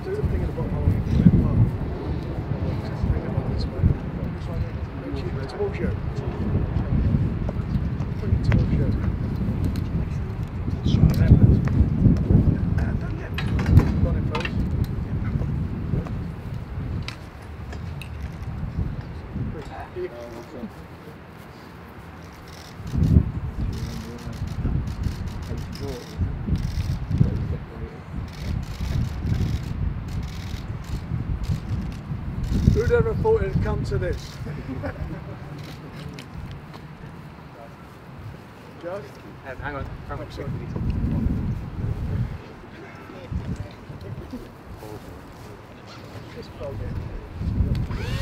do the thing at the bottom of the bar. Bring it on this way. This way. Towards you. Bring it towards you. Sorry, that was. Got it, please. Who'd ever thought it'd come to this? Joe? Hang on, sorry. Just fold it.